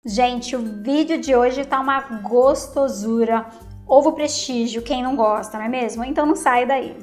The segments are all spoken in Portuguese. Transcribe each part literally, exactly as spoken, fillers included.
Gente, o vídeo de hoje tá uma gostosura. Ovo Prestígio, quem não gosta, não é mesmo? Então não sai daí.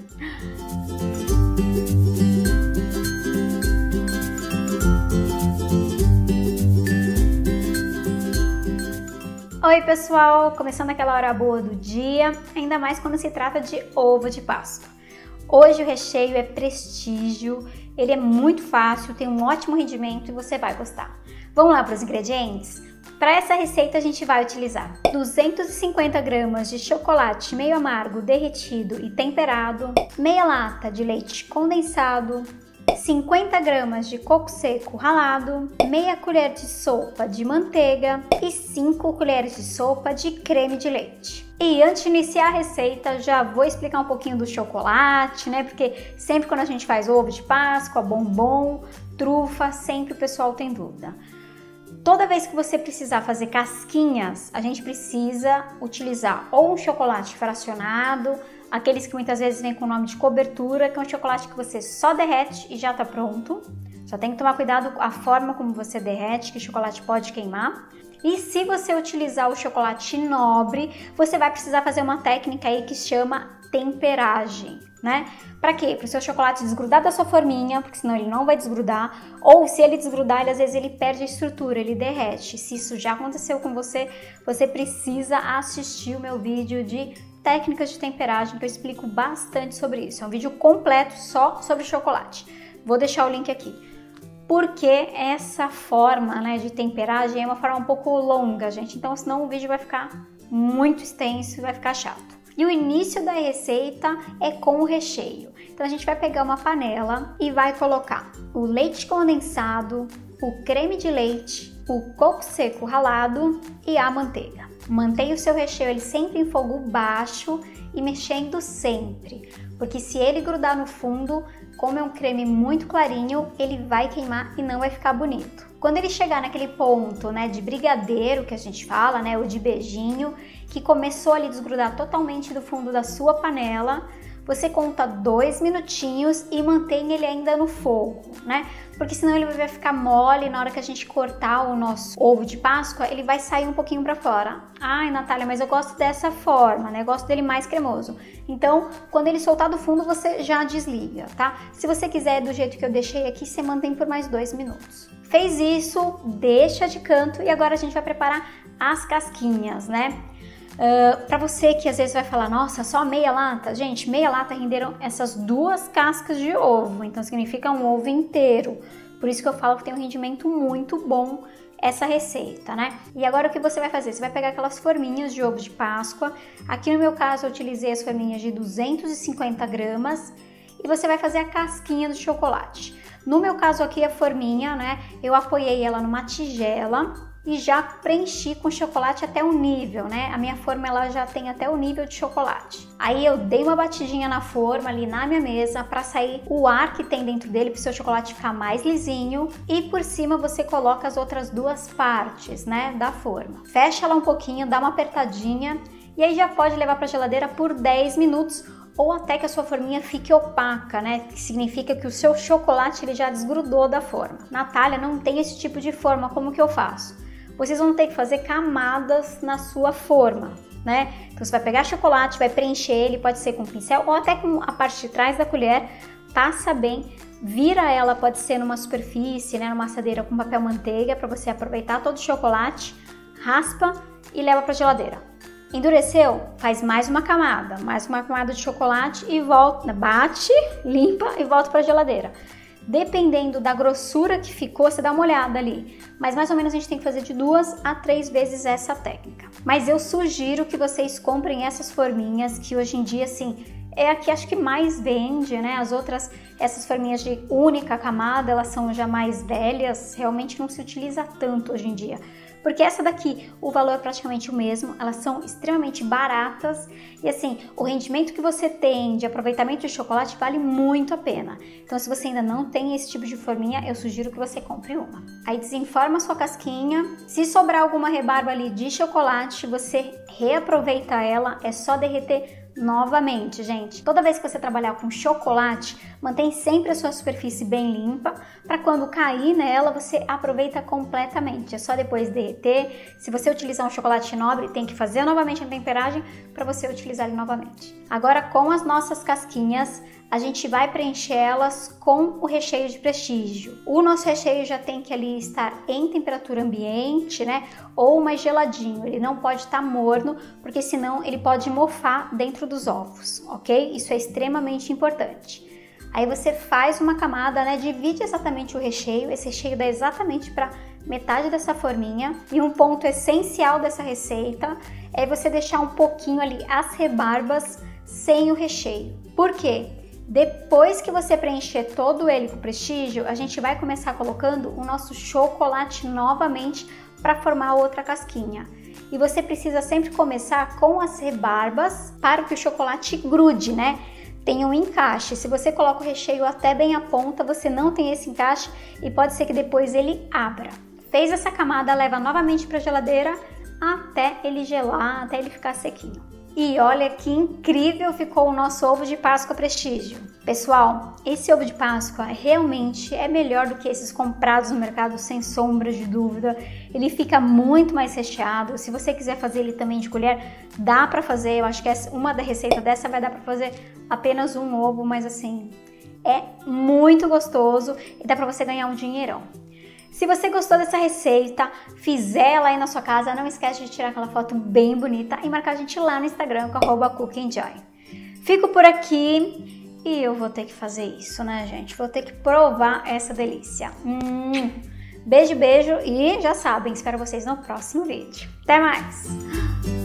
Oi pessoal, começando aquela hora boa do dia, ainda mais quando se trata de ovo de Páscoa. Hoje o recheio é Prestígio, ele é muito fácil, tem um ótimo rendimento e você vai gostar. Vamos lá para os ingredientes? Para essa receita a gente vai utilizar duzentos e cinquenta gramas de chocolate meio amargo derretido e temperado, meia lata de leite condensado, cinquenta gramas de coco seco ralado, meia colher de sopa de manteiga e cinco colheres de sopa de creme de leite. E antes de iniciar a receita, já vou explicar um pouquinho do chocolate, né? Porque sempre quando a gente faz ovo de Páscoa, bombom, trufa, sempre o pessoal tem dúvida. Toda vez que você precisar fazer casquinhas, a gente precisa utilizar ou um chocolate fracionado, aqueles que muitas vezes vem com o nome de cobertura, que é um chocolate que você só derrete e já está pronto. Só tem que tomar cuidado com a forma como você derrete, que o chocolate pode queimar. E se você utilizar o chocolate nobre, você vai precisar fazer uma técnica aí que chama temperagem, né? Para quê? Para o seu chocolate desgrudar da sua forminha, porque senão ele não vai desgrudar, ou se ele desgrudar, ele, às vezes ele perde a estrutura, ele derrete. Se isso já aconteceu com você, você precisa assistir o meu vídeo de técnicas de temperagem, que eu explico bastante sobre isso. É um vídeo completo só sobre chocolate. Vou deixar o link aqui. Porque essa forma, né, de temperagem é uma forma um pouco longa, gente. Então, senão o vídeo vai ficar muito extenso e vai ficar chato. E o início da receita é com o recheio. Então a gente vai pegar uma panela e vai colocar o leite condensado, o creme de leite, o coco seco ralado e a manteiga. Mantenha o seu recheio ele sempre em fogo baixo e mexendo sempre, porque se ele grudar no fundo, como é um creme muito clarinho, ele vai queimar e não vai ficar bonito. Quando ele chegar naquele ponto, né, de brigadeiro que a gente fala, né, ou de beijinho, que começou ali a desgrudar totalmente do fundo da sua panela, você conta dois minutinhos e mantém ele ainda no fogo, né? Porque senão ele vai ficar mole na hora que a gente cortar o nosso ovo de Páscoa, ele vai sair um pouquinho para fora. Ai, Natália, mas eu gosto dessa forma, né? Eu gosto dele mais cremoso. Então, quando ele soltar do fundo, você já desliga, tá? Se você quiser do jeito que eu deixei aqui, você mantém por mais dois minutos. Fez isso, deixa de canto e agora a gente vai preparar as casquinhas, né? Uh, para você que às vezes vai falar, nossa, só meia lata, gente, meia lata renderam essas duas cascas de ovo, então significa um ovo inteiro, por isso que eu falo que tem um rendimento muito bom essa receita, né? E agora o que você vai fazer? Você vai pegar aquelas forminhas de ovo de Páscoa, aqui no meu caso eu utilizei as forminhas de duzentos e cinquenta gramas e você vai fazer a casquinha do chocolate. No meu caso aqui a forminha, né, eu apoiei ela numa tigela e já preenchi com chocolate até o nível, né? A minha forma ela já tem até o nível de chocolate. Aí eu dei uma batidinha na forma ali na minha mesa para sair o ar que tem dentro dele para o seu chocolate ficar mais lisinho e por cima você coloca as outras duas partes, né, da forma. Fecha ela um pouquinho, dá uma apertadinha e aí já pode levar para a geladeira por dez minutos ou até que a sua forminha fique opaca, né? Que significa que o seu chocolate ele já desgrudou da forma. Natália, não tem esse tipo de forma, como que eu faço? Vocês vão ter que fazer camadas na sua forma, né? Então você vai pegar chocolate, vai preencher ele, pode ser com pincel ou até com a parte de trás da colher, passa bem, vira ela, pode ser numa superfície, né, numa assadeira com papel manteiga para você aproveitar todo o chocolate, raspa e leva para a geladeira. Endureceu? Faz mais uma camada, mais uma camada de chocolate e volta, bate, limpa e volta para a geladeira. Dependendo da grossura que ficou, você dá uma olhada ali. Mas mais ou menos a gente tem que fazer de duas a três vezes essa técnica. Mas eu sugiro que vocês comprem essas forminhas, que hoje em dia, assim, é a que acho que mais vende, né? As outras, essas forminhas de única camada, elas são já mais velhas, realmente não se utiliza tanto hoje em dia. Porque essa daqui, o valor é praticamente o mesmo, elas são extremamente baratas e assim, o rendimento que você tem de aproveitamento de chocolate vale muito a pena. Então se você ainda não tem esse tipo de forminha, eu sugiro que você compre uma. Aí desenforma a sua casquinha, se sobrar alguma rebarba ali de chocolate, você reaproveita ela, é só derreter novamente, gente. Toda vez que você trabalhar com chocolate, Mantém sempre a sua superfície bem limpa, para quando cair nela você aproveita completamente. É só depois derreter. Se você utilizar um chocolate nobre, tem que fazer novamente a temperagem para você utilizar ele novamente. Agora, com as nossas casquinhas, a gente vai preencher elas com o recheio de Prestígio. O nosso recheio já tem que ali estar em temperatura ambiente, né? Ou mais geladinho. Ele não pode estar morno, porque senão ele pode mofar dentro dos ovos, ok? Isso é extremamente importante. Aí você faz uma camada, né? Divide exatamente o recheio. Esse recheio dá exatamente para metade dessa forminha. E um ponto essencial dessa receita é você deixar um pouquinho ali as rebarbas sem o recheio. Por quê? Depois que você preencher todo ele com Prestígio, a gente vai começar colocando o nosso chocolate novamente para formar outra casquinha. E você precisa sempre começar com as rebarbas para que o chocolate grude, né? Tem um encaixe. Se você coloca o recheio até bem à ponta, você não tem esse encaixe e pode ser que depois ele abra. Fez essa camada, leva novamente para a geladeira até ele gelar, até ele ficar sequinho. E olha que incrível ficou o nosso ovo de Páscoa Prestígio. Pessoal, esse ovo de Páscoa realmente é melhor do que esses comprados no mercado, sem sombra de dúvida. Ele fica muito mais recheado. Se você quiser fazer ele também de colher, dá pra fazer. Eu acho que uma da receita dessa vai dar pra fazer apenas um ovo, mas assim, é muito gostoso e dá pra você ganhar um dinheirão. Se você gostou dessa receita, fizer ela aí na sua casa, não esquece de tirar aquela foto bem bonita e marcar a gente lá no Instagram com arroba cook and joy. Fico por aqui e eu vou ter que fazer isso, né, gente? Vou ter que provar essa delícia. Hum, beijo, beijo e já sabem, espero vocês no próximo vídeo. Até mais!